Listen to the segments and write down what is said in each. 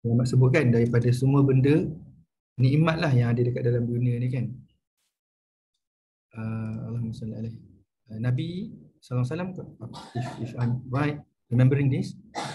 Ulama sebutkan daripada semua benda nikmat lah yang ada dekat dalam dunia ni kan. Allahumma salli alaihi. Nabi SAW, if I'm right remembering this,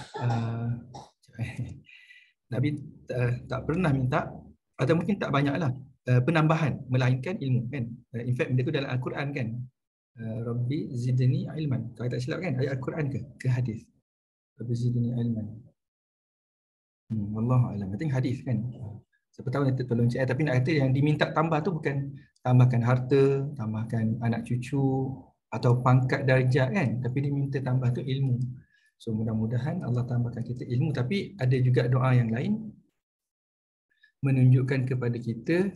Nabi tak pernah minta, atau mungkin tak banyaklah penambahan melainkan ilmu kan. In fact benda tu dalam Al-Quran kan. Rabbi zidni ilman. Kalau tak silap kan ayat Al-Quran ke hadis. Rabbi zidni ilman. Wallahu a'lam. I think hadis kan. Siapa tahu nanti tolong cek. Tapi nak kata yang diminta tambah tu bukan tambahkan harta, tambahkan anak cucu atau pangkat darjat kan, tapi diminta tambah tu ilmu. So mudah-mudahan Allah tambahkan kita ilmu. Tapi ada juga doa yang lain menunjukkan kepada kita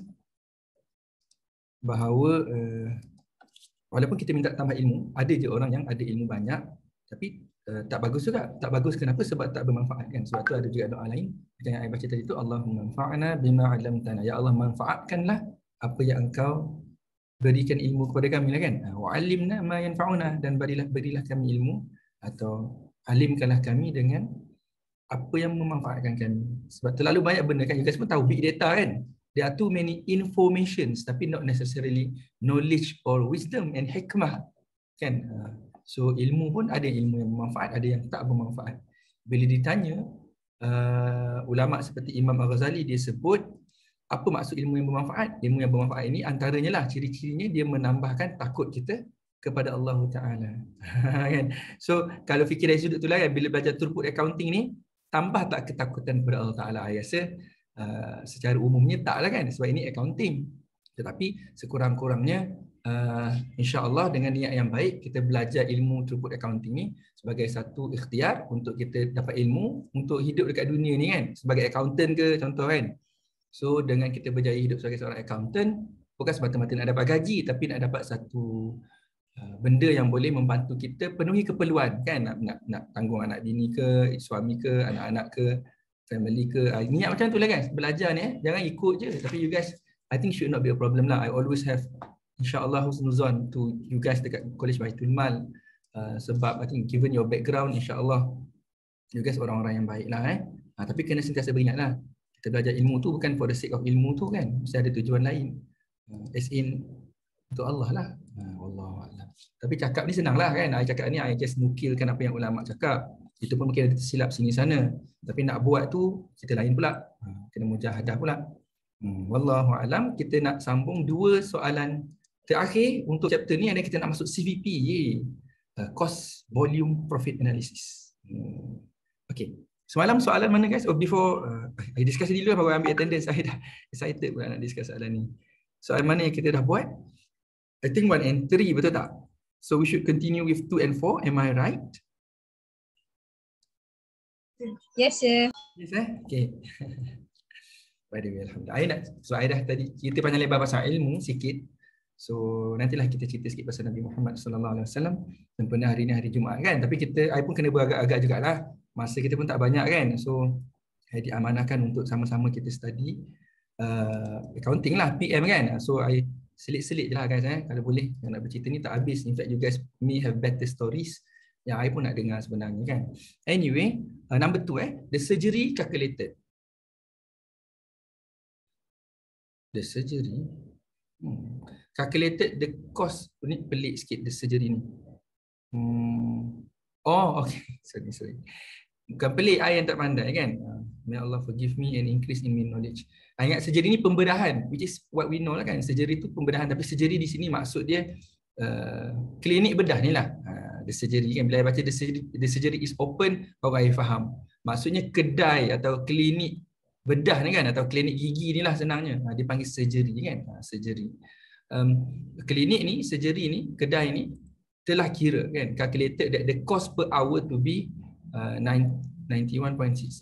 bahawa walaupun kita minta tambah ilmu, ada je orang yang ada ilmu banyak tapi tak bagus juga. Tak bagus kenapa? Sebab tak bermanfaat kan. Sebab tu ada juga doa lain macam yang saya baca tadi tu, Allahumma anfa'na bima 'allamtana. Ya Allah, manfaatkanlah apa yang engkau berikan ilmu kepada kami lah kan. Wa 'allimna ma yanfa'una, dan berilah kami ilmu atau alimkanlah kami dengan apa yang memanfaatkan kami. Sebab terlalu banyak benda kan, you guys pun tahu big data kan. There are too many informations tapi not necessarily knowledge or wisdom and hikmah kan. So ilmu pun ada ilmu yang bermanfaat, ada yang tak bermanfaat. Bila ditanya ulama seperti Imam Al-Ghazali, dia sebut apa maksud ilmu yang bermanfaat? Ilmu yang bermanfaat ini antaranya lah ciri-cirinya dia menambahkan takut kita kepada Allah Ta'ala. Kan? So kalau fikir dari sudut tu lah kan, bila belajar throughput accounting ni, tambah tak ketakutan kepada Allah Ta'ala? Saya rasa secara umumnya tak lah kan, sebab ini accounting. Tetapi sekurang-kurangnya insya-Allah dengan niat yang baik kita belajar ilmu throughput accounting ni sebagai satu ikhtiar untuk kita dapat ilmu untuk hidup dekat dunia ni kan, sebagai accountant ke contoh kan. So dengan kita berjaya hidup sebagai seorang accountant, bukan semata-mata nak dapat gaji, tapi nak dapat satu benda yang boleh membantu kita penuhi keperluan kan, nak tanggung anak bini ke, suami ke, anak-anak ke, family ke. Niat macam tu lah guys, belajar ni jangan ikut je. Tapi you guys, I think should not be a problem lah. I always have insya-Allah husnuzan to you guys dekat College Baitul Mal, sebab I think given your background, insya-Allah you guys orang-orang yang baik lah tapi kena sentiasa beringatlah, kita belajar ilmu tu bukan for the sake of ilmu tu kan, mesti ada tujuan lain, as in untuk Allah lah. Wallahu a'lam. Tapi cakap ni senang lah kan, I cakap ni I just nukilkan apa yang ulama cakap, itu pun mungkin ada tersilap sini sana, tapi nak buat tu kita lain pula, kena mujahadah pula. Wallahu a'lam. Kita nak sambung dua soalan terakhir untuk chapter ni, ada kita nak masuk CVP, cost volume profit analysis. Okay. Semalam soalan mana guys? Before I discuss dulu baru ambil attendance. Saya dah excited pula nak discuss soalan ni. Soalan mana yang kita dah buat? I think 1 and 3, betul tak? So we should continue with 2 and 4. Am I right? Yes sir. Yes Okay. By the way, alhamdulillah. I dah tadi kita panjang lebar pasal ilmu sikit. So nantilah kita cerita sikit pasal Nabi Muhammad sallallahu alaihi wasallam. Sempena hari ni hari Jumaat kan, tapi I pun kena beragak-agak jugalah. Masa kita pun tak banyak kan. So saya diamanahkan untuk sama-sama kita study accounting lah, PM kan. So I selit-selit je lah guys kalau boleh, yang nak bercerita ni tak habis. In fact you guys may have better stories yang I pun nak dengar sebenarnya kan. Anyway, number 2 the surgery calculated. The surgery calculated the cost. Ni pelik sikit the surgery ni. Oh okay. Sorry. Bukan pelik, I yang tak pandai kan. May Allah forgive me and increase in my knowledge. Ingat surgery ni pembedahan, which is what we know lah kan. Surgery tu pembedahan, tapi surgery di sini maksud dia klinik bedah ni lah. The surgery kan, bila I baca the surgery is open, baru I faham. Maksudnya kedai atau klinik bedah ni kan, atau klinik gigi ni lah senangnya. Dia panggil surgery kan, surgery. Klinik ni, surgery ni, kedai ni telah kira kan, calculated that the cost per hour to be 91.67.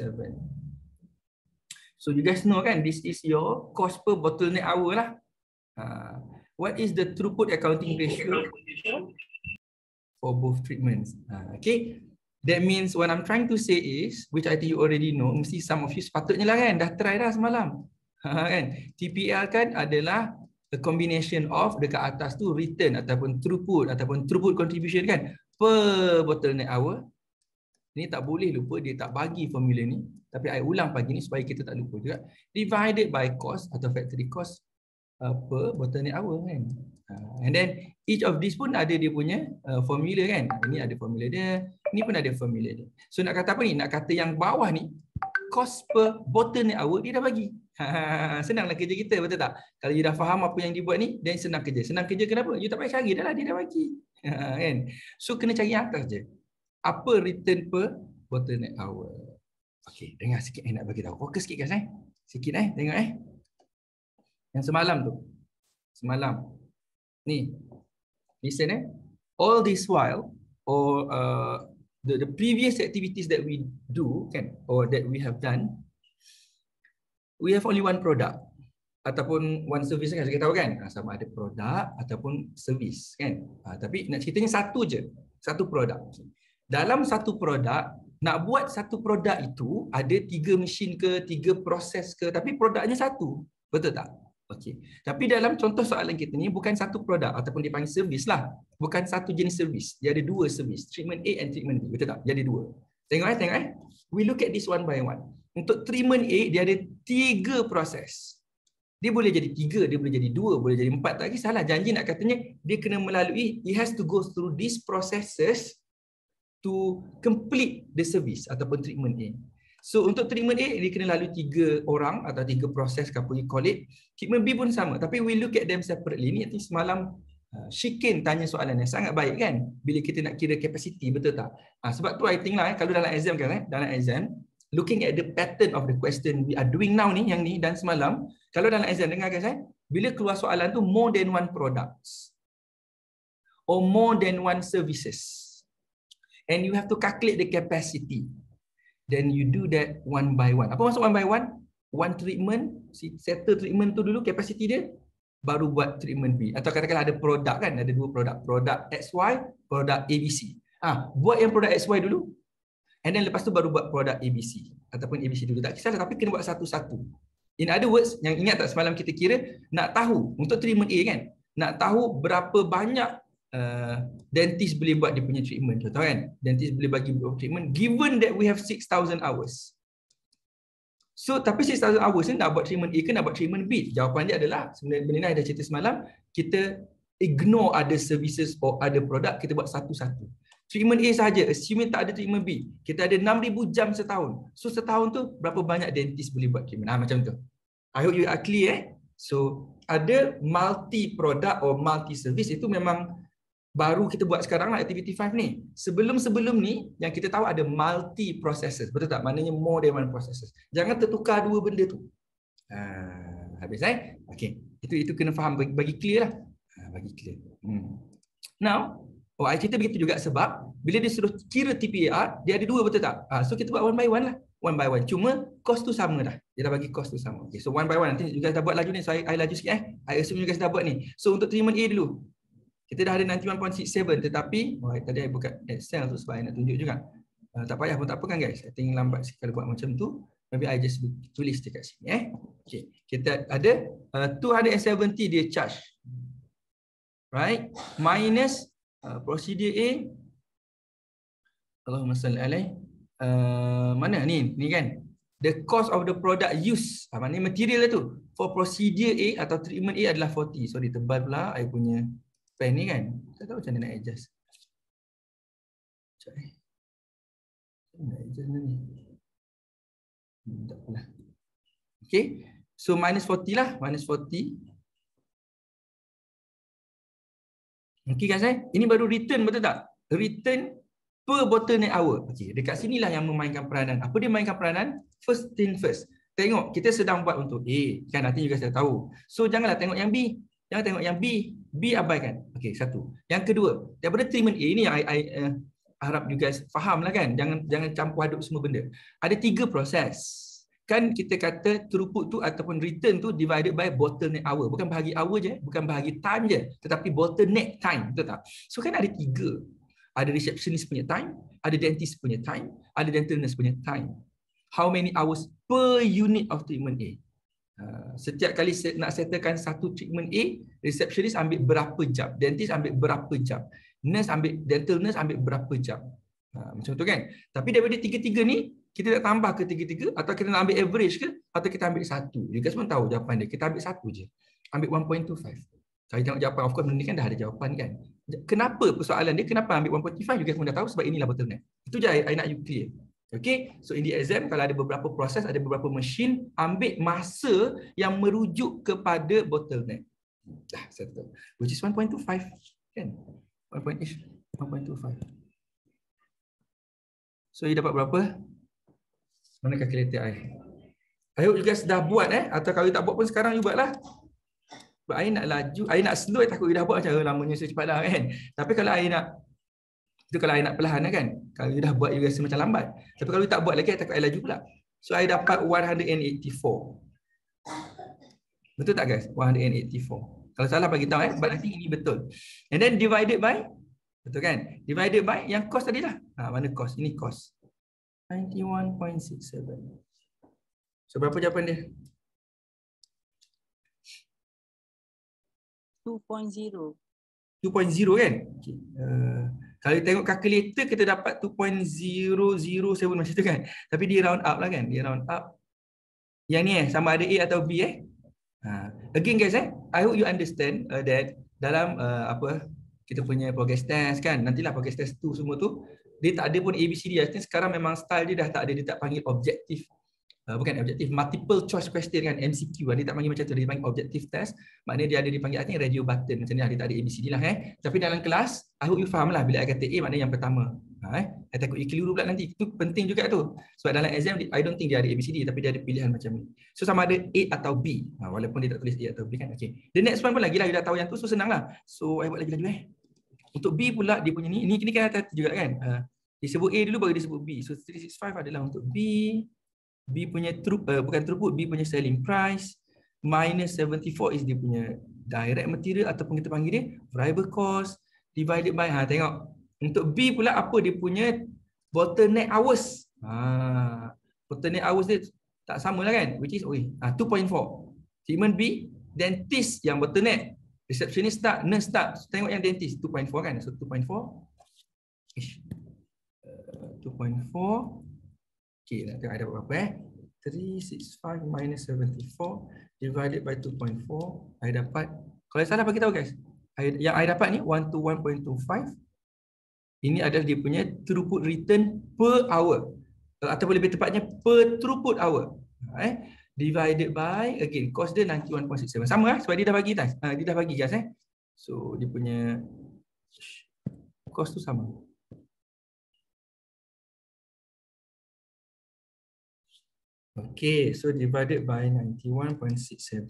So you guys know kan, this is your cost per bottleneck hour lah. What is the throughput accounting ratio for both treatments? Okay, that means what I'm trying to say is, which I think you already know, mesti some of you sepatutnya lah kan, dah try dah semalam. Kan? TPL kan adalah a combination of dekat atas tu return ataupun throughput contribution kan, per bottleneck hour Ini tak boleh lupa, dia tak bagi formula ni. Tapi I ulang pagi ni supaya kita tak lupa juga. Divided by cost atau factory cost per bottleneck hour kan. And then each of these pun ada dia punya formula kan. Ini ada formula dia, ini pun ada formula dia. So nak kata apa ni? Nak kata yang bawah ni cost per bottleneck hour dia dah bagi. Senanglah kerja kita, betul tak? Kalau you dah faham apa yang dibuat ni, then senang kerja. Senang kerja kenapa? You tak payah cari dah lah, dia dah bagi. Kan? So kena cari atas je. Apa return per bottleneck hour? Okey, dengar sikit nak bagi tahu. Fokus sikit guys Sikit tengok Yang semalam tu. Semalam. Ni. Listen all this while or the previous activities that we do kan or that we have done, we have only one product ataupun one service kan, kita tahu kan, sama ada produk ataupun service kan. Tapi nak ceritanya satu je, satu produk. Dalam satu produk, nak buat satu produk itu ada 3 mesin ke, 3 proses ke, tapi produknya satu. Betul tak? Okey. Tapi dalam contoh soalan kita ni bukan satu produk ataupun dipanggil servis lah. Bukan satu jenis servis. Dia ada 2 servis. Treatment A and treatment B. Betul tak? Dia ada 2. Tengok We look at this one by one. Untuk treatment A, dia ada 3 proses. Dia boleh jadi 3, dia boleh jadi 2, boleh jadi 4. Tak kisahlah. Janji nak katanya, dia kena melalui, he has to go through these processes to complete the service ataupun treatment A. So untuk treatment A, dia kena lalui 3 orang atau 3 proses, apa you call it. Treatment B pun sama. Tapi we look at them separately. Ni nanti semalam Shikin tanya soalan yang sangat baik kan. Bila kita nak kira capacity, betul tak? Sebab tu I think lah, kalau dalam exam kan, dalam exam, looking at the pattern of the question we are doing now ni, yang ni dan semalam, kalau dalam exam, dengar guys bila keluar soalan tu more than one products or more than one services, and you have to calculate the capacity. Then you do that one by one. Apa maksud one by one? One treatment, settle treatment tu dulu, capacity dia, baru buat treatment B. Atau katakanlah ada produk kan, ada 2 produk. Produk XY, produk ABC. Buat yang produk XY dulu, and then lepas tu baru buat produk ABC. Ataupun ABC dulu. Tak kisahlah, tapi kena buat satu-satu. In other words, yang ingat tak semalam kita kira, nak tahu, untuk treatment A kan, nak tahu berapa banyak dentist boleh buat dia punya treatment, tahu kan? Dentist boleh bagi treatment given that we have 6,000 hours. So tapi 6,000 hours ni nak buat treatment A ke nak buat treatment B? Jawapan dia adalah, sebenarnya benda ni ada cerita semalam, kita ignore other services or other product, kita buat satu-satu. Treatment A saja, assuming tak ada treatment B, kita ada 6,000 jam setahun. So setahun tu berapa banyak dentist boleh buat treatment? Macam tu. I hope you are clear. So ada multi product or multi service, itu memang baru kita buat sekarang lah activity 5 ni. Sebelum-sebelum ni yang kita tahu ada multi processes. Betul tak? Maknanya more than one processes. Jangan tertukar 2 benda tu. Habis okey. Itu kena faham, bagi clear lah. Bagi clear. Now, I cerita begitu juga sebab bila dia suruh kira TPAR, dia ada 2, betul tak? So kita buat one by one lah. One by one. Cuma cost tu sama dah. Dia dah bagi cost tu sama. Okay, so one by one. Nanti you guys dah buat laju ni. So I laju sikit I assume you guys dah buat ni. So untuk treatment A dulu. Kita dah ada 91.67, tetapi tadi I buka Excel tu sebab I nak tunjuk juga. Tak payah pun tak apa kan guys. I think lambat sekali buat macam tu. Maybe I just tulis dekat sini. Okay. Kita ada 270 dia charge. Right? Minus procedure A. Allahumma salli alaih. Mana ni kan? The cost of the product use. Maknanya material lah tu. For procedure A atau treatment A adalah 40. Sorry, tebal pula I punya pen ni kan. Saya tahu macam mana nak adjust. Sekejap nak adjust ni. Tak apalah. Okay. So minus 40 lah. Minus 40. Okay guys ini baru return, betul tak? Return per bottleneck hour. Okay, dekat sinilah yang memainkan peranan. Apa dia mainkan peranan? First thing first. Tengok, kita sedang buat untuk A. Kan nanti juga saya tahu. So janganlah tengok yang B. Jangan tengok yang B. B abaikan. Okay, satu. Yang kedua, daripada treatment A ni yang I harap you guys faham lah kan. Jangan campur aduk semua benda. Ada 3 proses. Kan kita kata throughput tu ataupun return tu divided by bottleneck hour. Bukan bahagi hour je, bukan bahagi time je. Tetapi bottleneck time. Betul tak? So kan ada 3. Ada receptionist punya time, ada dentist punya time, ada dental nurse punya time. How many hours per unit of treatment A? Setiap kali nak settlekan satu treatment A, receptionist ambil berapa jam, dentist ambil berapa jam, dental nurse ambil berapa jam. Macam tu kan. Tapi daripada tiga-tiga ni, kita nak tambah ke tiga-tiga atau kita nak ambil average ke atau kita ambil satu. You guys pun tahu jawapan dia. Kita ambil satu je. Ambil 1.25. Kalau tengok jawapan, of course benda ni kan dah ada jawapan kan. Kenapa persoalan dia, kenapa ambil 1.25? You guys pun dah tahu sebab inilah bottleneck. Itu je I nak you clear. Okay, so in the exam kalau ada beberapa proses, ada beberapa mesin, ambil masa yang merujuk kepada bottleneck. Dah, settle. Which is 1.25 kan? 1.25. So you dapat berapa? Mana kalkulator I? I hope you guys dah buat atau kalau tak buat pun sekarang you buatlah. Sebab I nak laju, I nak slow, I takut you dah buat macam lamanya so cepat dah kan. Tapi kalau I nak, itu kalau I nak perlahan kan. Kalau you dah buat you rasa macam lambat. Tapi kalau you tak buat lagi, I takut I laju pula. So I dapat 184. Betul tak guys? 184. Kalau salah bagi tahu but I think ini betul. And then divided by, betul kan? Divided by yang cost tadi lah. Mana cost? Ini cost. 91.67. So berapa jawapan dia? 2.0. 2.0 kan? Okay. Kalau tengok calculator kita dapat 2.007 macam tu kan. Tapi dia round up lah kan. Dia round up. Yang ni sama ada A atau B Again guys I hope you understand that dalam kita punya progress test kan. Nantilah progress test tu semua tu dia tak ada pun ABCD. I think sekarang memang style dia dah tak ada. Dia tak panggil objektif. Bukan objektif, multiple choice question kan, MCQ. Dia tak panggil macam tu, dia panggil objective test. Maknanya dia ada dipanggil, I think radio button macam ni lah. Dia tak ada ABCD lah Tapi dalam kelas, I hope you faham lah bila I kata A maknanya yang pertama. I takut you keliru pula nanti. Itu penting juga tu. Sebab dalam exam, I don't think dia ada ABCD tapi dia ada pilihan macam ni. So sama ada A atau B. Walaupun dia tak tulis A atau B kan. Okay. The next one pun lagi lah, you dah tahu yang tu, so senang lah. So I buat lagi-lagi Untuk B pula, dia punya ni kan hati-hati juga kan. Disebut A dulu baru disebut B. So 365 adalah untuk B. B punya bukan throughput, B punya selling price. Minus 74 is dia punya direct material ataupun kita panggil dia variable cost. Divided by, tengok. Untuk B pula apa dia punya bottleneck hours. Bottleneck hours dia tak sama lah kan. Which is 2.4. Treatment B, dentist yang bottleneck. Receptionist start, nurse start. So, tengok yang dentist 2.4 kan. So 2.4. 2.4. Okay, nak tengok ada berapa 365 minus 74 divided by 2.4. I dapat, kalau salah bagi tahu guys. Yang I dapat ni 1 to 1.25. Ini adalah dia punya throughput return per hour. Ataupun lebih tepatnya per throughput hour. Divided by, again, cost dia 91.67. Sama sebab dia dah bagi guys. Dia dah bagi guys So dia punya cost tu sama. Okay, so divided by 91.67.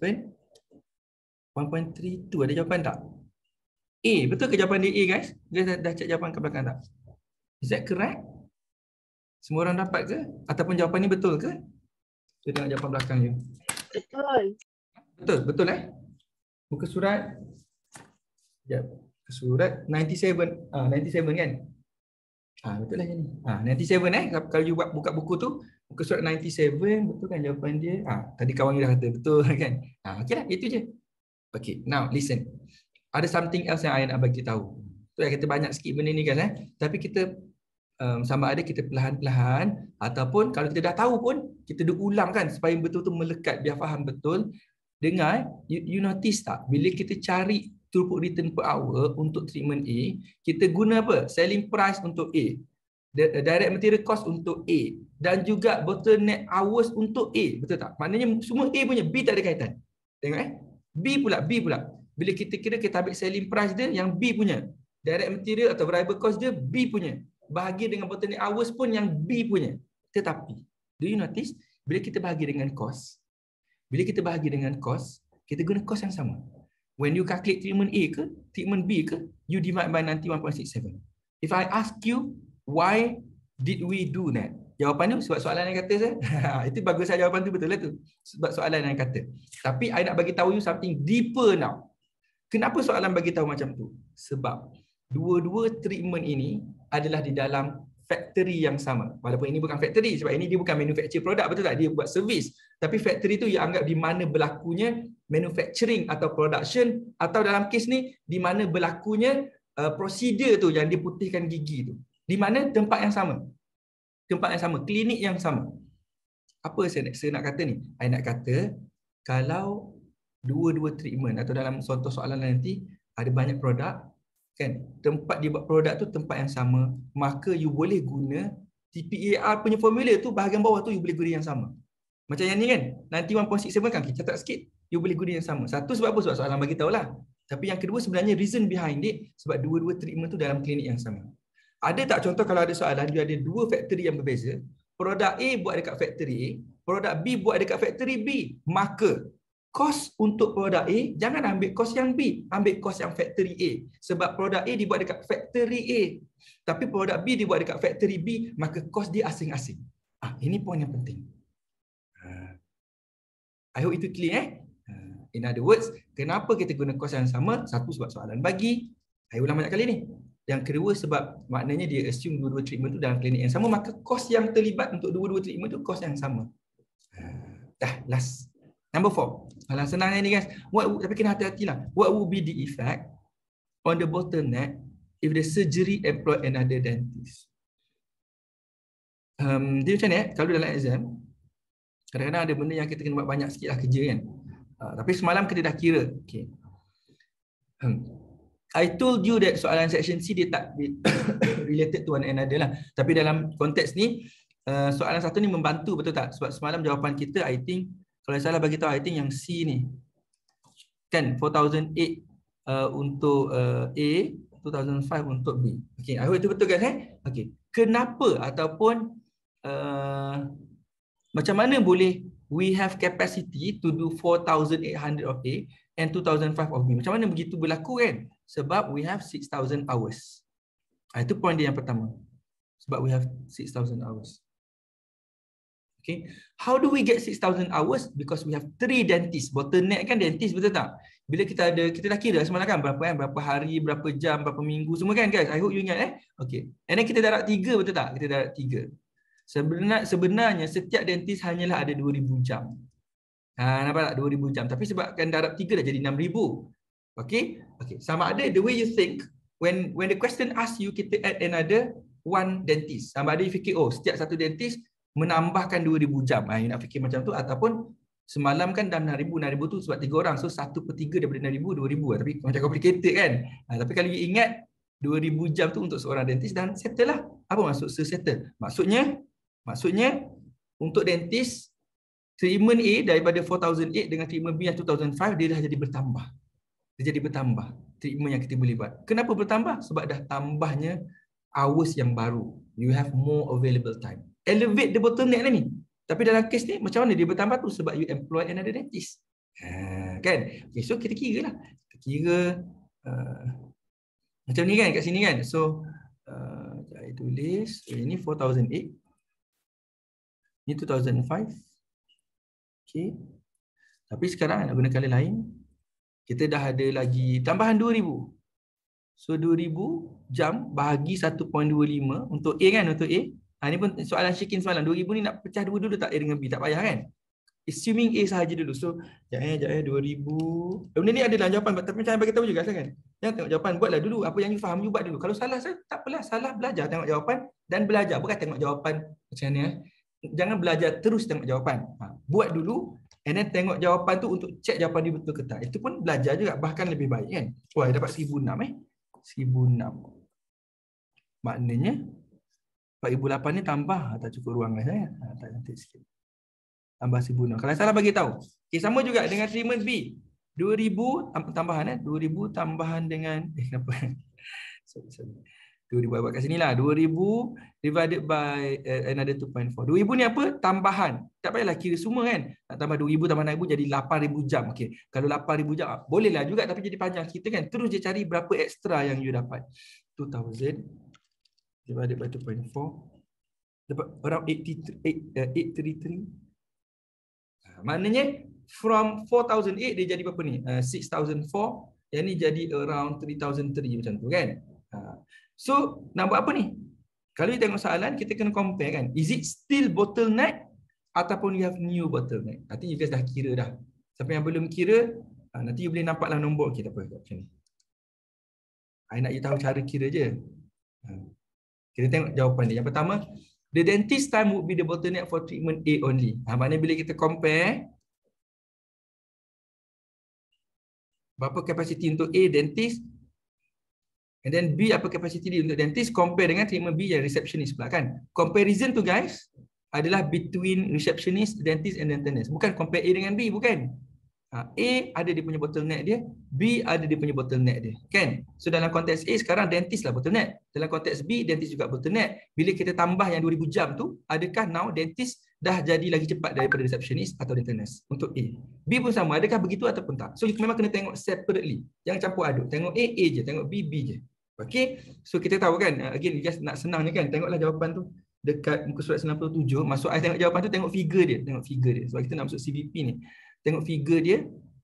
1.32, ada jawapan tak? A, betul ke jawapan dia A guys? Dia dah cek jawapan ke belakang tak? Is that correct? Semua orang dapat ke? Ataupun jawapan ni betul ke? Kita tengok jawapan belakang je. Betul. Betul Buka surat. Sekejap. Surat 97. 97 kan? Betul lah ni. 97 kalau you buka buku tu, buka surat 97, betul kan jawapan dia? Tadi kawan you dah kata betul kan? Okeylah, itu je. Okay, now listen. Ada something else yang I nak bagi tahu. Tu yang kata banyak sikit benda ni kan tapi kita sama ada kita perlahan-perlahan ataupun kalau kita dah tahu pun kita ulang kan supaya betul-betul melekat biar faham betul. Dengar, you notice tak bila kita cari throughput return per hour untuk treatment A, kita guna apa? Selling price untuk A. Direct material cost untuk A. Dan juga bottleneck hours untuk A. Betul tak? Maknanya semua A punya, B tak ada kaitan. Tengok B pula. Bila kita kira kita ambil selling price dia yang B punya. Direct material atau variable cost dia B punya. Bahagi dengan bottleneck hours pun yang B punya. Tetapi, do you notice? Bila kita bahagi dengan cost, kita guna cost yang sama. When you calculate treatment A ke, treatment B ke, you divide by 91.67. If I ask you, why did we do that? Jawapan tu sebab soalan yang kata saya. Itu bagus saya jawapan tu betul lah tu. Sebab soalan yang kata. Tapi I nak bagi tahu you something deeper now. Kenapa soalan bagi tahu macam tu? Sebab dua-dua treatment ini adalah di dalam factory yang sama. Walaupun ini bukan factory sebab ini dia bukan manufacture produk, betul tak? Dia buat servis. Tapi factory tu ia anggap di mana berlakunya manufacturing atau production atau dalam kes ni di mana berlakunya prosedur tu yang diputihkan gigi tu. Di mana tempat yang sama. Tempat yang sama, klinik yang sama. Apa saya nak kata ni? Saya nak kata kalau dua-dua treatment atau dalam contoh soalan nanti ada banyak produk kan, tempat dia buat produk tu tempat yang sama, maka you boleh guna TPAR punya formula tu, bahagian bawah tu you boleh guna yang sama. Macam yang ni kan, nanti 1.67 kan, kita catat sikit, you boleh guna yang sama. Satu sebab apa? Sebab soalan bagi tahu lah. Tapi yang kedua sebenarnya reason behind it, sebab dua-dua treatment tu dalam klinik yang sama. Ada tak contoh kalau ada soalan, dia ada dua factory yang berbeza, produk A buat dekat factory A, produk B buat dekat factory B, maka kos untuk produk A, jangan ambil kos yang B, ambil kos yang factory A. Sebab produk A dibuat dekat factory A, tapi produk B dibuat dekat factory B, maka kos dia asing-asing. Ini poin yang penting. I hope itu clear. In other words, kenapa kita guna kos yang sama? Satu, sebab soalan bagi. Saya ulang banyak kali ni. Yang kedua, sebab maknanya dia assume dua-dua treatment tu dalam klinik yang sama, maka kos yang terlibat untuk dua-dua treatment tu kos yang sama. Dah, last. Number 4. Alah, senang ni guys. Tapi kena hati-hatilah. What would be the effect on the bottleneck if the surgery employ another dentist? Dia macam ni, kalau dalam exam, kadang-kadang ada benda yang kita kena buat banyak sikit lah kerja kan. Tapi semalam kita dah kira. Okay. I told you that soalan section C dia tak related to one another lah. Tapi dalam konteks ni, soalan satu ni membantu, betul tak? Sebab semalam jawapan kita, I think, kalau salah bagi tahu, I think yang C ni. Kan, 4008 untuk A, 2005 untuk B. Okay, I hope itu betul kan? Okay. Kenapa ataupun macam mana boleh we have capacity to do 4,800 of A and 2,005 of B? Macam mana begitu berlaku kan? Sebab we have 6,000 hours. Itu point dia yang pertama. Sebab we have 6,000 hours. Okay. How do we get 6,000 hours? Because we have 3 dentists. Bottleneck kan dentist, betul tak? Bila kita dah kira semalam kan berapa hari, berapa jam, berapa minggu, semua kan guys? I hope you ingat Okay. And then kita darab 3, betul tak? Kita darab 3. Sebenarnya setiap dentist hanyalah ada 2,000 jam. Nampak tak? 2,000 jam. Tapi sebabkan darab 3 dah jadi 6,000. Okay? Okay. Sama ada the way you think, when the question ask you, kita add another one dentist. Sama ada you fikir, setiap satu dentist menambahkan 2,000 jam. You nak fikir macam tu, ataupun semalam kan dah 6,000 tu sebab 3 orang. So 1/3 daripada 6,000, 2,000. Tapi macam complicated kan? Tapi kalau you ingat, 2,000 jam tu untuk seorang dentist dan settle lah. Apa maksud settle? Maksudnya untuk dentist, treatment A daripada 4,008 dengan treatment B yang 2,005, dia dah jadi bertambah. Dia jadi bertambah treatment yang kita boleh buat. Kenapa bertambah? Sebab dah tambahnya hours yang baru. You have more available time. Elevate the bottleneck lah ni. Tapi dalam kes ni, macam mana dia bertambah tu? Sebab you employ another dentist. Kan? Okay, so kita kira lah. Kita kira macam ni kan kat sini kan. So, saya tulis. Ini 4,008. Ini 2005. Okay. Tapi sekarang nak guna kali lain. Kita dah ada lagi tambahan 2,000. So 2,000 jam bahagi 1.25 untuk A kan, untuk A. Ini pun soalan Syikin semalam. 2,000 ni nak pecah dua dulu tak A dengan B? Tak payah kan? Assuming A sahaja dulu. So, sekejap 2,000. Benda ni ada dalam jawapan. Tapi macam bagi tahu juga kan. Jangan tengok jawapan. Buatlah dulu. Apa yang you faham, you buat dulu. Kalau salah, tak apalah. Salah, belajar. Tengok jawapan dan belajar. Bukan tengok jawapan macam ni. Jangan belajar terus tengok jawapan. Buat dulu. And then tengok jawapan tu untuk cek jawapan dia betul ke tak. Itu pun belajar juga. Bahkan lebih baik kan. Wah, dapat 1,006 1,006. Maknanya 4,008 ni tambah. Tak cukup ruang saya. Tak cantik sikit. Tambah 1,006. Kalau salah bagi tahu. Okay, sama juga dengan treatment B. 2,000 tambahan 2,000 tambahan dengan kenapa? Sorry. 2,000 buat kat sini lah. 2,000 divided by another 2.4. 2,000 ni apa? Tambahan. Tak payahlah kira semua kan. Nak tambah 2,000 tambah 6,000 jadi 8,000 jam. Okey. Kalau 8,000 jam bolehlah juga tapi jadi panjang kita kan. Terus je cari berapa ekstra yang you dapat. 2,000 divided by 2.4 dapat around 833. Maknanya from 4,008 dia jadi berapa ni? 6,004. Yang ni jadi around 3,003 macam tu kan. So, nak buat apa ni? Kalau you tengok soalan, kita kena compare kan. Is it still bottleneck ataupun you have new bottleneck? Nanti you guys dah kira dah. Siapa yang belum kira, nanti you boleh nampaklah nombor. Okay, tak apa. Macam ni. I nak you tahu cara kira je. Kita tengok jawapan dia. Yang pertama, the dentist time would be the bottleneck for treatment A only. Maknanya bila kita compare berapa kapasiti untuk A dentist, and then B apa kapasiti dia untuk dentist, compare dengan treatment B yang receptionist pula kan. Comparison tu guys adalah between receptionist, dentist and internist. Bukan compare A dengan B, bukan. A ada dia punya bottleneck dia, B ada dia punya bottleneck dia, kan? So dalam konteks A sekarang dentist lah bottleneck. Dalam konteks B dentist juga bottleneck. Bila kita tambah yang 2000 jam tu, adakah now dentist dah jadi lagi cepat daripada receptionist atau internist untuk A? B pun sama, adakah begitu ataupun tak? So memang kena tengok separately. Jangan campur aduk. Tengok A je, tengok B je. Okay, so kita tahu kan, again just nak senangnya kan, tengoklah jawapan tu dekat muka surat 97. Masuk I tengok jawapan tu, tengok figure dia, tengok figure dia. Sebab kita nak masuk CVP ni. Tengok figure dia.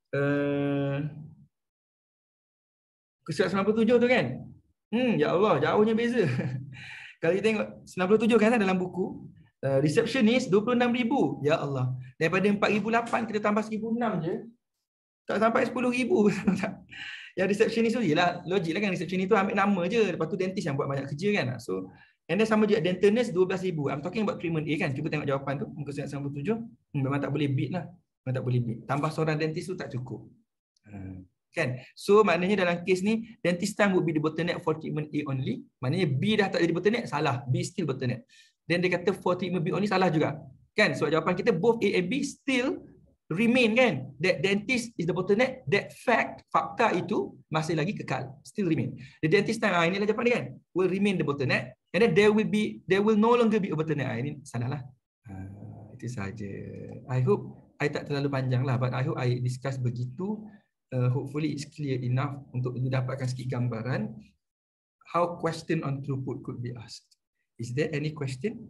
Muka surat 97 tu kan. Ya Allah, jauhnya beza. Kalau kita tengok 97 kan dalam buku, receptionist 26,000. Ya Allah. Daripada 4,008 kita tambah 1,006 je. Tak sampai 10,000. Yang receptionist tu jelah, logik lah kan, receptionist tu ambil nama je. Lepas tu dentist yang buat banyak kerja kan. So, and then sama juga dentist 12,000. I'm talking about treatment A kan. Cuba tengok jawapan tu, muka surat 97. Memang tak boleh beat lah. Memang tak boleh beat. Tambah seorang dentist tu tak cukup. Kan? So, maknanya dalam kes ni, dentist time would be the bottleneck for treatment A only. Maknanya B dah tak jadi bottleneck, salah. B still bottleneck. Then dia kata for treatment B only, salah juga. Kan? So, jawapan kita both A and B still remain kan, that dentist is the bottleneck, that fakta itu masih lagi kekal, still remain. The dentist time, inilah jawapan dia kan, will remain the bottleneck, and then there will no longer be a bottleneck. Ini salah lah. Itu saja. I hope I tak terlalu panjang lah, but I hope I discuss begitu. Hopefully it's clear enough untuk dapatkan sikit gambaran how question on throughput could be asked. Is there any question?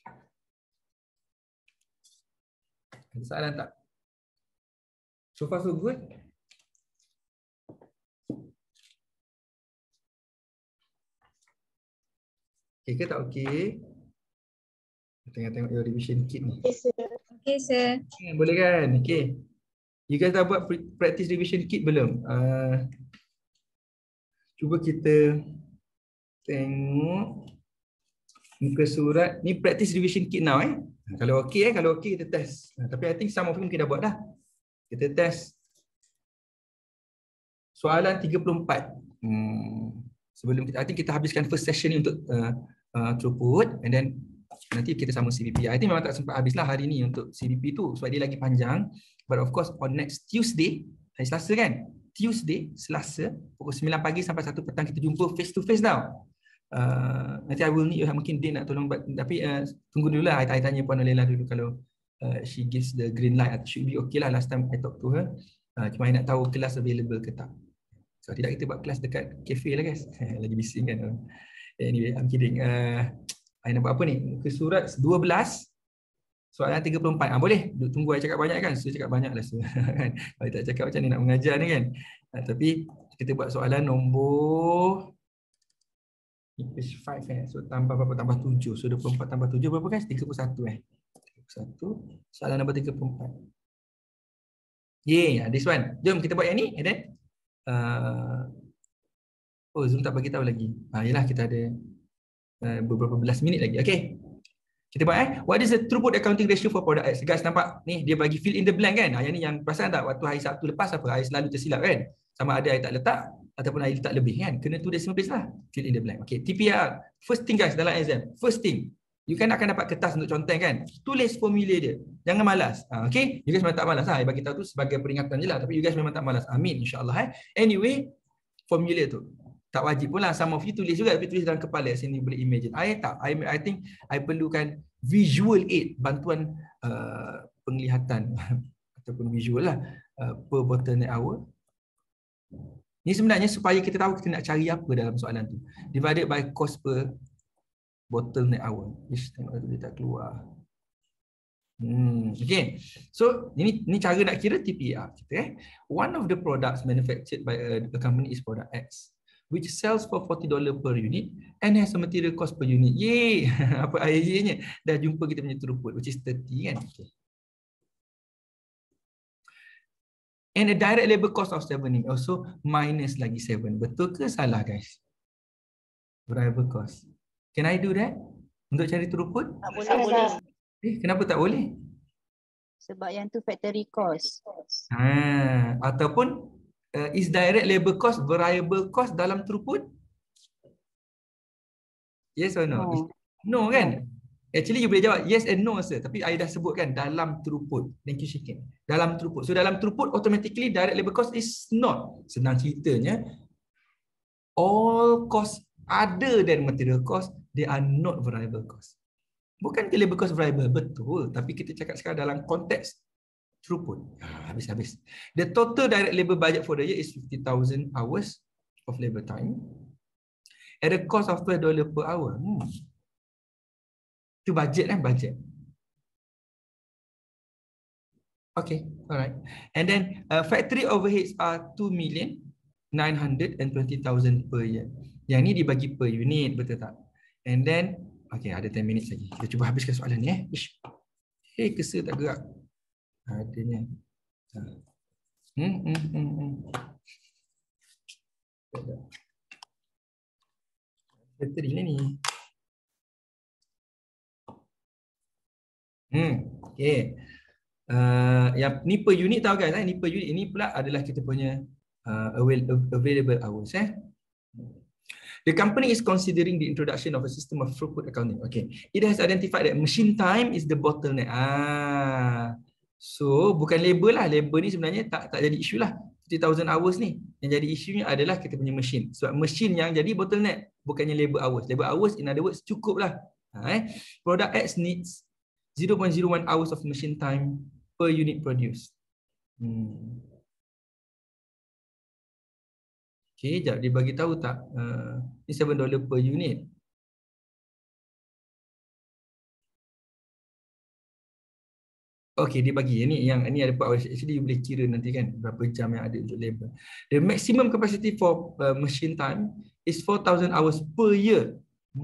Ada soalan tak? So far so good. Okay ke tak okay? Tengok your revision kit ni. Okay, sir. Boleh kan? Okay. You guys dah buat practice revision kit belum? Cuba kita tengok muka surat. Ni practice revision kit now Kalau okay kita test. Tapi I think some of you kita dah buat dah. Kita test soalan 34. Sebelum kita, I think kita habiskan first session ni untuk throughput, and then nanti kita sambung CVP. I think memang tak sempat habislah hari ni untuk CVP tu sebab dia lagi panjang. But of course on next Tuesday, hari Selasa kan? Tuesday, Selasa pukul 9 pagi sampai 1 petang kita jumpa face to face now. Nanti I will need mungkin dia nak tolong, tapi tunggu dulu lah. I tanya Puan Lela dulu kalau she gives the green light, should be okay lah. Last time I talk to her, cuma I nak tahu kelas available ke tak. So tidak kita buat kelas dekat cafe lah guys. Lagi bising kan. Anyway, I'm kidding. I nak buat apa ni? Muka surat 12 soalan 34. Boleh? Tunggu I cakap banyak kan? So cakap banyak lah. So, kan? Kalau tak cakap macam ni nak mengajar ni kan. Tapi kita buat soalan nombor page 5 So tambah berapa? Tambah 7. So 24 tambah 7 berapa guys? 31 31. Soalan nombor 34. Yeah, this one. Jom kita buat yang ni, and then Zoom tak bagi tahu lagi. Yalah, kita ada beberapa belas minit lagi. Okay. Kita buat what is the throughput accounting ratio for product X? Guys nampak ni dia bagi fill in the blank kan. Yang ni yang perasan tak waktu hari Sabtu lepas apa? I selalu tersilap kan. Sama ada I tak letak ataupun I letak lebih kan. Kena tu decimal place lah. Fill in the blank. Okay, TPR. First thing guys dalam exam. First thing. You kan akan dapat kertas untuk conteng kan. Tulis formula dia. Jangan malas. Okay. You guys memang tak malas lah. I bagi tahu tu sebagai peringatan je lah. Tapi you guys memang tak malas. Amin insyaAllah. Anyway, formula tu. Tak wajib pun lah. Some of you tulis juga tapi tulis dalam kepala. Sini boleh imagine. I tak. I think I perlukan visual aid. Bantuan penglihatan. Ataupun visual lah. Per bottleneck hour. Ni sebenarnya supaya kita tahu kita nak cari apa dalam soalan tu. Divided by cost per bottleneck hour. Ish, tengok dia tak keluar. Okay. So ini cara nak kira TPR kita. One of the products manufactured by a company is product X, which sells for $40 per unit and has a material cost per unit. Yay! Apa idea-nya? Dah jumpa kita punya throughput, which is 30 kan? Okay. And a direct labor cost of 7 ni also minus lagi 7. Betul ke salah guys? Variable cost. Can I do that? Untuk cari throughput? Tak boleh. Kenapa tak boleh? Sebab yang tu factory cost. Ataupun is direct labor cost variable cost dalam throughput? Yes or no? No. No kan? Actually you boleh jawab yes and no sir. Tapi I dah sebutkan dalam throughput. Thank you Syikin. Dalam throughput. So dalam throughput automatically direct labor cost is not. Senang ceritanya, all cost other than material cost, they are not variable cost. Bukan ke labor cost variable? Betul. Tapi kita cakap sekarang dalam konteks throughput. Habis-habis. The total direct labor budget for the year is 50,000 hours of labor time at a cost of $12 per hour. Itu budget kan? Budget. Okay, alright. And then factory overheads are 2,920,000 per year. Yang ni dibagi per unit, betul tak? And then, okay, ada 10 minutes lagi. Kita cuba habiskan soalan ni. Kesel tak gerak. Adanya. Bateri ni. Okay. Yang ni per unit tahu guys, ni per unit. Ini pula adalah kita punya available hours. The company is considering the introduction of a system of throughput accounting. Okay, it has identified that machine time is the bottleneck. So bukan labor lah. Labor ni sebenarnya tak jadi isu lah. 50,000 hours ni. Yang jadi isunya adalah kita punya machine. Sebab machine yang jadi bottleneck, bukannya labor hours. Labor hours in other words cukup lah. Product X needs 0.01 hours of machine time per unit produced. Okay, jap dia bagi tahu tak? Ni $7 per unit. Okay, dia bagi yang ni ada per hour. Actually you boleh kira nanti kan berapa jam yang ada untuk labor. The maximum capacity for machine time is 4,000 hours per year.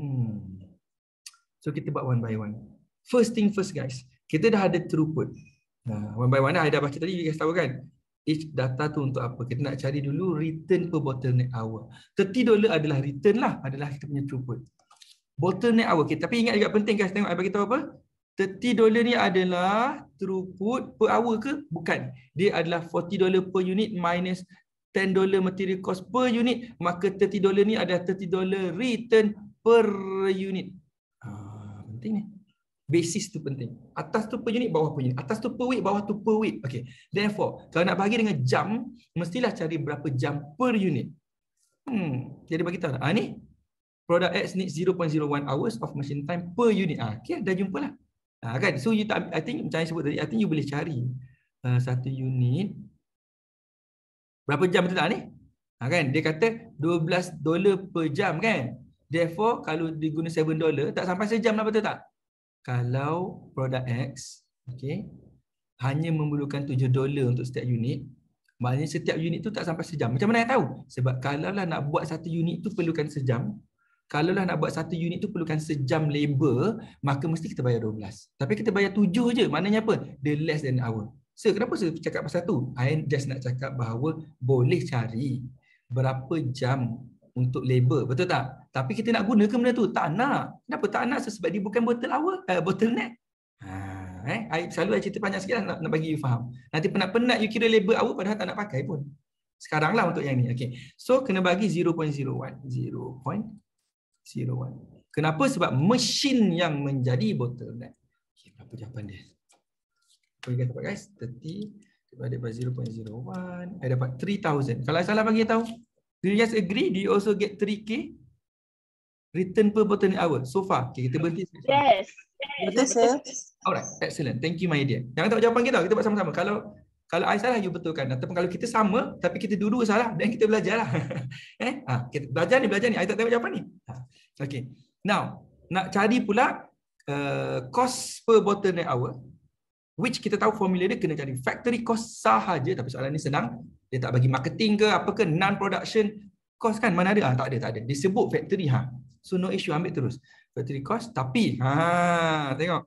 So kita buat one by one. First thing first guys, kita dah ada throughput. One by one dah, I dah baca tadi, dia kasi tahu kan. Each data tu untuk apa? Kita nak cari dulu return per bottleneck hour. $30 adalah return lah, adalah kita punya throughput. Bottleneck hour. Okay, tapi ingat juga penting guys, tengok I bagi tahu apa? $30 ni adalah throughput per hour ke? Bukan. Dia adalah $40 per unit minus $10 material cost per unit. Maka $30 ni adalah $30 return per unit. Penting ni. Basis tu penting. Atas tu per unit, bawah per unit. Atas tu per week, bawah tu per week. Okay. Therefore, kalau nak bagi dengan jam, mestilah cari berapa jam per unit. Jadi bagi tahu. Ni product X needs 0.01 hours of machine time per unit. Okay, dah jumpa lah. Kan? So you tak, I think macam saya sebut tadi, I think you boleh cari satu unit berapa jam, betul tak ni? Kan? Dia kata $12 per jam kan? Therefore, kalau diguna $7, tak sampai sejam lah, betul tak? Kalau produk X, okay, hanya memerlukan $7 untuk setiap unit, maknanya setiap unit tu tak sampai sejam. Macam mana saya tahu? Sebab kalaulah nak buat satu unit tu perlukan sejam, kalaulah nak buat satu unit tu perlukan sejam labor, maka mesti kita bayar 12. Tapi kita bayar 7 je, maknanya apa? The less than hour. So, kenapa saya cakap pasal tu? I just nak cakap bahawa boleh cari berapa jam untuk labor, betul tak? Tapi kita nak guna ke benda tu? Tak nak. Kenapa tak nak? Sebab dia bukan bottleneck. I selalu cerita panjang sikit lah, nak bagi you faham. Nanti penat-penat you kira labor hour padahal tak nak pakai pun. Sekarang lah untuk yang ni. Okay. So kena bagi 0.01. 0.01. Kenapa? Sebab mesin yang menjadi bottleneck. Okay, berapa jawapan dia? Apa you dapat guys? 30 divided by 0.01. I dapat 3,000. Kalau I salah bagi tahu. Do you guys agree? Do you also get 3K? Return per bottleneck hour. So far. Okay, kita berhenti. Yes. Betul sir. Alright, excellent. Thank you my dear. Jangan tahu jawapan kita. Kita buat sama-sama. Kalau I salah, you betulkan. Ataupun kalau kita sama, tapi kita dua-dua salah, dan kita belajar lah. Kita belajar ni. I tak tengok jawapan ni. Okay. Now, nak cari pula cost per bottleneck hour, which kita tahu formula dia kena cari factory cost sahaja. Tapi soalan ni senang. Dia tak bagi marketing ke apa ke, non-production cost kan? Mana ada? Tak ada. Dia sebut factory. So no issue, ambil terus. Factory cost, tapi tengok.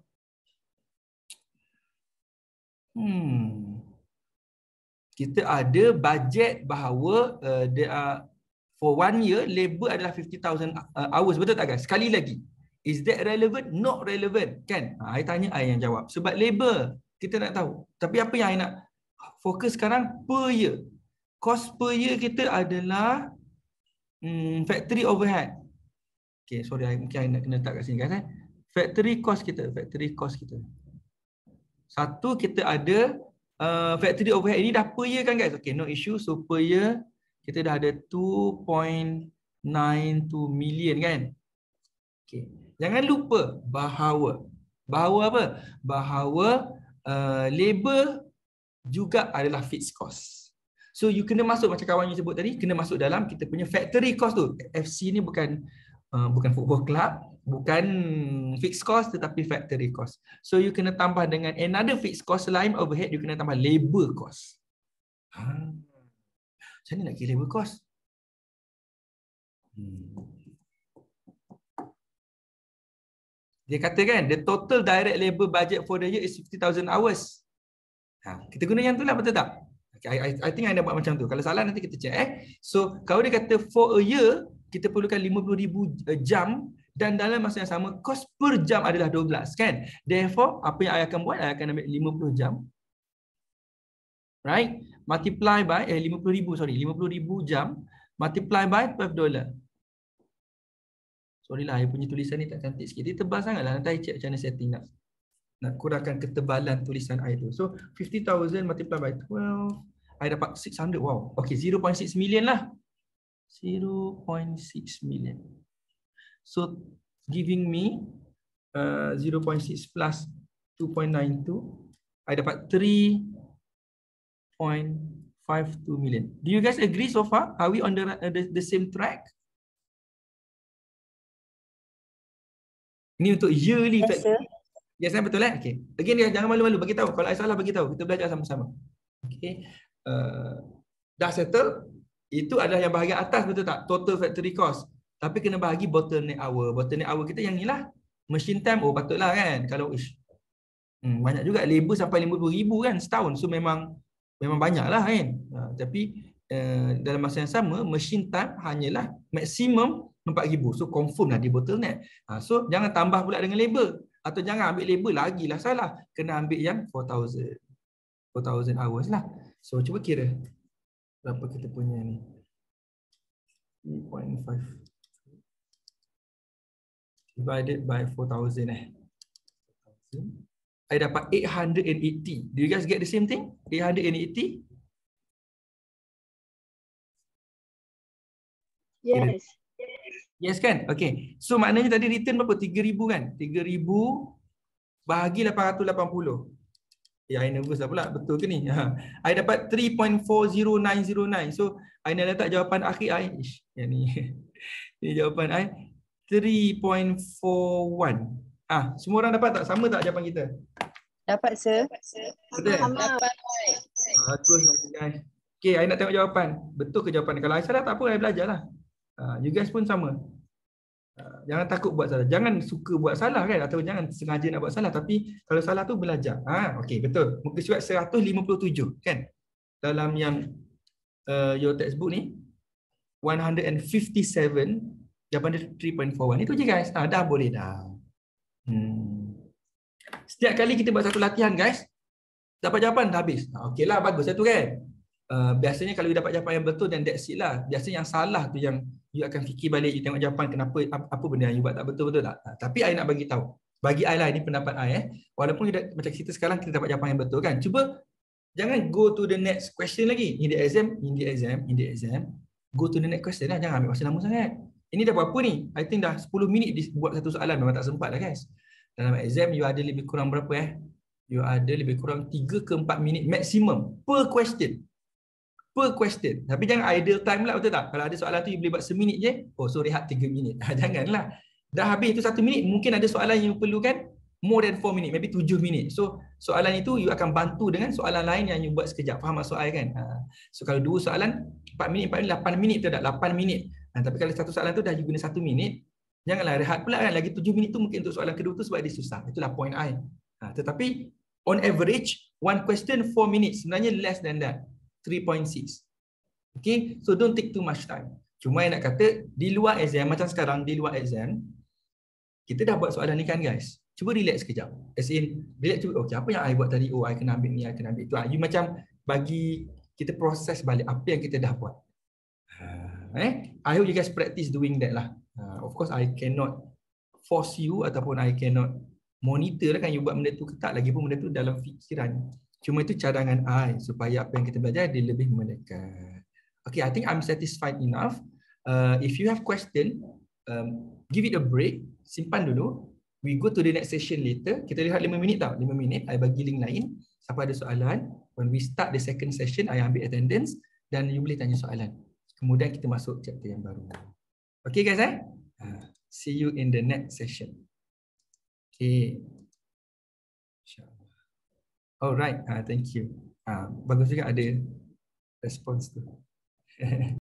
Kita ada budget bahawa for 1 year, labor adalah 50,000 hours. Betul tak guys? Sekali lagi. Is that relevant? Not relevant. Kan? I tanya I yang jawab. Sebab labor kita nak tahu. Tapi apa yang I nak fokus sekarang? Per year. Cost per year kita adalah factory overhead. Okay, sorry, mungkin I nak kena letak kat sini guys. Factory cost kita. Satu, kita ada factory overhead. Ini dah per year kan guys? Okay, no issue. So per year kita dah ada 2.92 million kan? Okay. Jangan lupa bahawa apa? Bahawa labor juga adalah fixed cost. So you kena masuk macam kawan you sebut tadi, kena masuk dalam kita punya factory cost tu. FC ni bukan football club, bukan fixed cost tetapi factory cost. So you kena tambah dengan another fixed cost selain overhead, you kena tambah labor cost. Macam mana nak kira labor cost? Dia kata kan, the total direct labor budget for the year is 50,000 hours. Kita guna yang tu lah, betul tak? Okay, I think I nak buat macam tu. Kalau salah nanti kita check. So, kalau dia kata for a year, kita perlukan 50,000 jam dan dalam masa yang sama, cost per jam adalah 12 kan? Therefore, apa yang I akan buat? I akan ambil 50 jam. Right? Multiply by, 50,000 jam. Multiply by $12. Sorry lah, I punya tulisan ni tak cantik sikit. Dia tebal sangat lah. Nanti I check macam mana setting nak kurangkan ketebalan tulisan I tu. So 50,000 multiply by 12, I dapat 600. Wow. Okay, 0.6 million lah. 0.6 million. So giving me 0.6 plus 2.92, I dapat 3.52 million. Do you guys agree so far? Are we on the same track? Ini untuk yearly factor. Yes, betul lah. Okay. Again, jangan malu-malu. Bagi tahu. Kalau I salah, bagi tahu. Kita belajar sama-sama. Okay. Dah settle. Itu adalah yang bahagian atas, betul tak? Total factory cost. Tapi kena bahagi bottleneck hour. Bottleneck hour kita yang ni lah. Machine time. Oh, patutlah kan. Kalau banyak juga. Labor sampai 50,000 kan setahun. So memang banyak lah kan. Tapi dalam masa yang sama, machine time hanyalah maksimum 4,000. So confirm lah di bottleneck. So jangan tambah pula dengan labor. Atau jangan ambil labor lagi lah salah. Kena ambil yang 4,000 hours lah. So cuba kira berapa kita punya ni. 3.5 divided by 4,000 I dapat 880. Do you guys get the same thing? 880? Yes. Yes kan? Okay. So maknanya tadi return berapa? 3,000 kan? 3,000 bahagi 880. Ya, I nervous lah pula. Betul ke ni? I dapat 3.40909. So, I nak letak jawapan akhir I. Yang ni. Ini jawapan I. 3.41. Semua orang dapat tak? Sama tak jawapan kita? Dapat, sir. Betul? Dapat. Bagus lah guys. Okay, I nak tengok jawapan. Betul ke jawapan? Kalau I salah tak apa, I belajar lah. You guys pun sama. Jangan takut buat salah. Jangan suka buat salah kan, atau jangan sengaja nak buat salah, tapi kalau salah tu belajar. Okey, betul. Muka surat 157 kan. Dalam yang your textbook ni 157 jawapan dia 3.41. Itu je guys. Dah boleh dah. Setiap kali kita buat satu latihan guys, dapat jawapan dah habis. Okeylah, bagus satu kan. Biasanya kalau you dapat jawapan yang betul dan that's it lah. Biasanya yang salah tu yang you akan fikir balik, you tengok jawapan kenapa, apa benda yang you buat tak betul-betul tak. Tapi I nak bagi tahu. Bagi I lah, ini pendapat I Walaupun macam kita sekarang kita dapat jawapan yang betul kan. Cuba jangan go to the next question lagi. In the exam, go to the next question lah. Jangan ambil masa lama sangat. Ini dah berapa ni? I think dah 10 minit buat satu soalan, memang tak sempat lah guys. Dalam exam you ada lebih kurang berapa You ada lebih kurang 3 ke 4 minit maksimum per question. Tapi jangan ideal time lah, betul tak? Kalau ada soalan tu you boleh buat seminit je, so rehat 3 minit. Janganlah. Dah habis itu 1 minit, mungkin ada soalan yang you perlukan more than 4 minit, maybe 7 minit. So soalan itu you akan bantu dengan soalan lain yang you buat sekejap. Faham maksud I kan? So kalau 2 soalan 4 minit, 8 minit tu dah 8 minit. Tapi kalau satu soalan tu dah you guna 1 minit, janganlah rehat pula kan. Lagi 7 minit tu mungkin untuk soalan kedua tu sebab dia susah. Itulah point I. Tetapi on average, one question 4 minutes. Sebenarnya less than that. 3.6. Okay, so don't take too much time. Cuma yang nak kata, di luar exam, macam sekarang di luar exam, kita dah buat soalan ni kan guys. Cuba relax sekejap. As in, relax cuba, okay, apa yang I buat tadi? Oh, I kena ambil ni, I kena ambil tu. You macam bagi kita proses balik apa yang kita dah buat. I hope you guys practice doing that lah. Of course, I cannot force you ataupun I cannot monitor lah kan you buat benda tu ke tak. Lagipun benda tu dalam fikiran. Cuma itu cadangan I supaya apa yang kita belajar dia lebih melekat. Okay, I think I'm satisfied enough. If you have question, give it a break. Simpan dulu. We go to the next session later. Kita lihat 5 minit tau. 5 minit, I bagi link lain. Siapa ada soalan, when we start the second session, I ambil attendance dan you boleh tanya soalan. Kemudian kita masuk chapter yang baru. Okay guys see you in the next session. Okay. Alright, thank you. Bagus juga ada response tu.